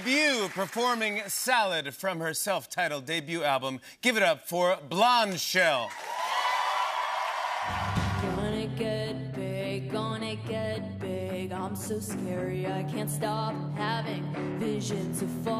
debut performing Salad from her self-titled debut album. Give it up for Blonde Shell. Gonna get big, gonna get big. I'm so scary, I can't stop having visions of falling.